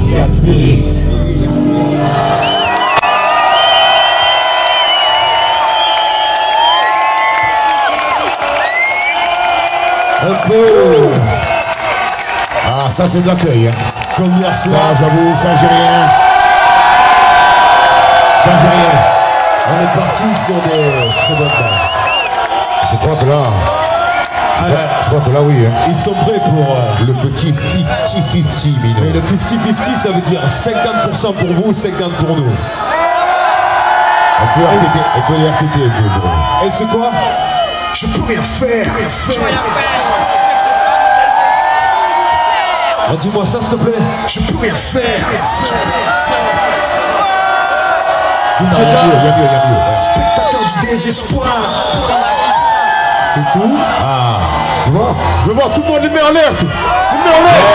Asian Spirit. Un peu. Ah, ça c'est de l'accueil. Hein. Comme hier soir. Ça, j'avoue, ça j'ai rien. Ça j'ai rien. On est parti sur des très bonnes bases. Je crois que là. Je crois que là, oui. Hein. Ils sont prêts pour le petit 50-50, Mino. Mais le 50-50, ça veut dire 50% pour vous, 50% pour nous. On peut RTT, on peut les RTT un peu. Et c'est quoi? Je peux rien faire. Dis-moi ça, s'il te plaît. Je peux rien faire. Il y a mieux. Spectateur du désespoir. C'est tout? Ah, tu vois? Je veux voir tout le monde les met en l'air. Les met en l'air.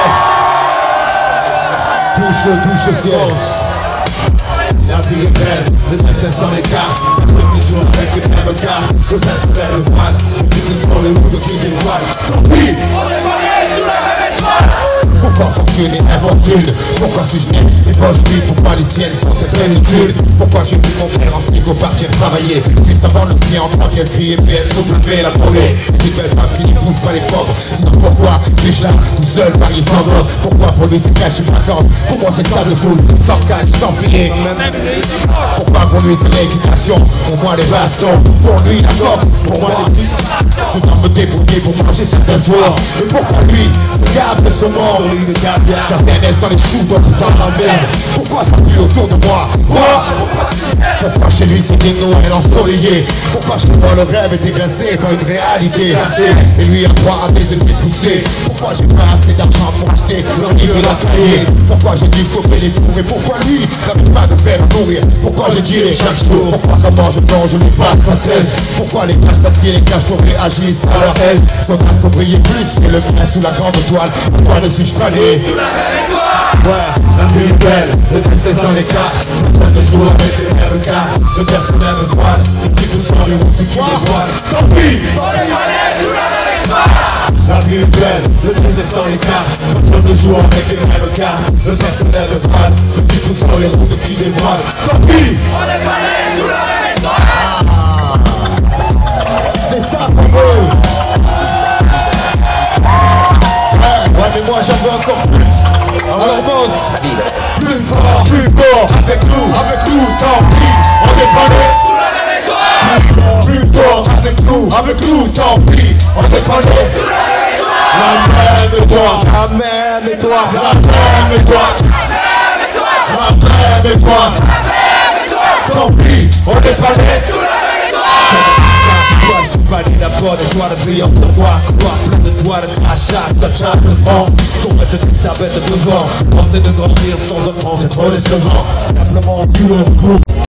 Yes. Touche le ciel. La vie est belle, le destin sans les cartes. Le premier jour avec les mêmes cartes. Le vin se lève le voile. Les nous sont les routes qui dévoilent. Tant pis. On est mariés sous la même étoile. Pourquoi fortune et infortune? Pourquoi suis-je né et poches vides? Pourquoi les siennes sont ces plénitudes? Pourquoi j'ai vu mon père en snigo partir travailler juste avant le sien en train d'écrire BFW la promesse? Une belle femme qui n'épouse pas les pauvres. Sinon pourquoi suis-je là tout seul parier sans drogue? Pourquoi pour lui c'est cash une vacance? Pour moi c'est stade de foule, sans cash, sans filet. Pourquoi pour lui c'est l'équitation? Pour moi les bastons, pour lui la gomme, pour moi les filles. Je dois me débrouiller pour manger certains soirs. Mais pourquoi lui c'est garde de ce monde? Certains restent dans les choux, d'autres dans la merde. Pourquoi ça pue autour de moi? Pourquoi chez lui c'est des Noël ensoleillés? Pourquoi chez moi le rêve est évincé par une réalité? Et lui a droit à des études poussées. Pourquoi j'ai pas assez d'argent pour acheter leur livre et la cahier? Pourquoi j'ai dû stopper les cours? Et pourquoi lui n'avait pas de fer à nourrir? Pourquoi j'ai tiré chaque jour? Pourquoi comment je plonge, je lui passe sa tête? Pourquoi les caches d'acier, les caches dorées agissent à leur aile? Son as pour briller plus que le mien sous la grande toile. Pourquoi ne suis-je pas né? Ouais, la nuit est belle, le destin sans les cartes. Personne ne joue avec les mêmes cartes. Le verse le même voile, les petits poussent sans les routes qui dévoilent. Tant pis, on est mariés sous la même histoire. La nuit est belle, le destin sans les cartes. Personne ne joue avec les mêmes cartes. Le verse le même voile, les petits poussent sans les routes qui dévoilent. Tant pis, on est mariés sous la même histoire. C'est ça pour eux. Ouais, mais moi j'en veux encore plus. Alors boss, plus fort, avec nous, tant pis, on est pas né sous la même étoile. Plus fort, avec nous, tant pis, on est pas né sous la même étoile. La même étoile, la même étoile, la même étoile, tant pis, on est pas né sous la même étoile. Je suis pas né d'abord d'étoiles brillant sur moi. Quoi, plein de doigts de crachat, de chat de franc. Tombette de ta bête devant. Tenter de grandir sans offrande, c'est trop décevant. Simplement, plus haut,